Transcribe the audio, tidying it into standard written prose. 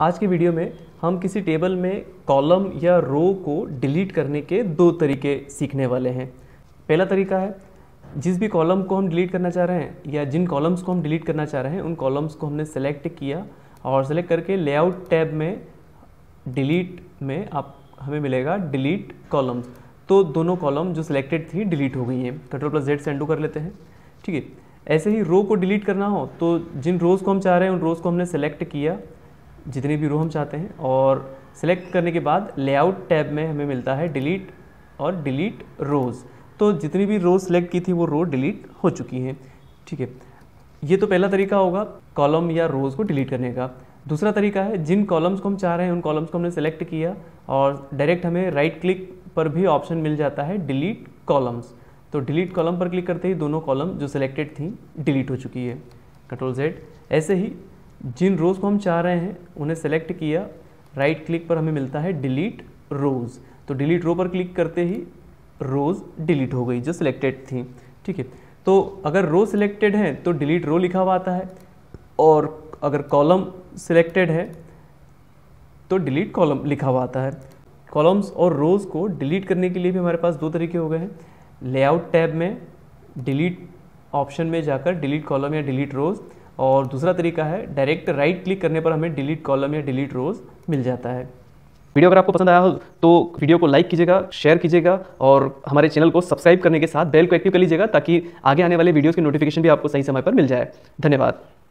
आज की वीडियो में हम किसी टेबल में कॉलम या रो को डिलीट करने के दो तरीके सीखने वाले हैं। पहला तरीका है, जिस भी कॉलम को हम डिलीट करना चाह रहे हैं या जिन कॉलम्स को हम डिलीट करना चाह रहे हैं उन कॉलम्स को हमने सेलेक्ट किया और सेलेक्ट करके लेआउट टैब में डिलीट में हमें मिलेगा डिलीट कॉलम्स। तो दोनों कॉलम जो सिलेक्टेड थी डिलीट हो गई हैं। Ctrl+Z से अनडू कर लेते हैं। ठीक है, ऐसे ही रो को डिलीट करना हो तो जिन रोज़ को हम चाह रहे हैं उन रोज़ को हमने सेलेक्ट किया, जितनी भी रो हम चाहते हैं, और सेलेक्ट करने के बाद लेआउट टैब में हमें मिलता है डिलीट और डिलीट रोज़। तो जितनी भी रो सेलेक्ट की थी वो रो डिलीट हो चुकी हैं। ठीक है, ये तो पहला तरीका होगा कॉलम या रोज़ को डिलीट करने का। दूसरा तरीका है, जिन कॉलम्स को हम चाह रहे हैं उन कॉलम्स को हमने सेलेक्ट किया और डायरेक्ट हमें राइट क्लिक पर भी ऑप्शन मिल जाता है डिलीट कॉलम्स। तो डिलीट कॉलम पर क्लिक करते ही दोनों कॉलम जो सिलेक्टेड थी डिलीट हो चुकी है। Ctrl+Z। ऐसे ही जिन रोज़ को हम चाह रहे हैं उन्हें सेलेक्ट किया, राइट क्लिक पर हमें मिलता है डिलीट रोज़। तो डिलीट रो पर क्लिक करते ही रोज़ डिलीट हो गई जो सिलेक्टेड थी। ठीक है, तो अगर रो सिलेक्टेड है तो डिलीट रो लिखा हुआ आता है, और अगर कॉलम सिलेक्टेड है तो डिलीट कॉलम लिखा हुआ आता है। कॉलम्स और रोज़ को डिलीट करने के लिए भी हमारे पास दो तरीके हो गए हैं। लेआउट टैब में डिलीट ऑप्शन में जाकर डिलीट कॉलम या डिलीट रोज़, और दूसरा तरीका है डायरेक्ट राइट क्लिक करने पर हमें डिलीट कॉलम या डिलीट रोज़ मिल जाता है। वीडियो अगर आपको पसंद आया हो तो वीडियो को लाइक कीजिएगा, शेयर कीजिएगा और हमारे चैनल को सब्सक्राइब करने के साथ बेल को एक्टिव कर लीजिएगा ताकि आगे आने वाले वीडियोज़ की नोटिफिकेशन भी आपको सही समय पर मिल जाए। धन्यवाद।